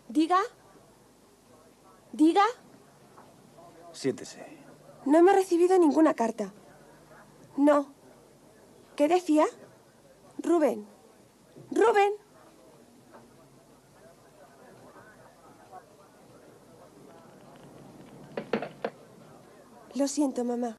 Diga. Diga. Siéntese. No hemos recibido ninguna carta. No. ¿Qué decía? Rubén. Rubén. Lo siento, mamá.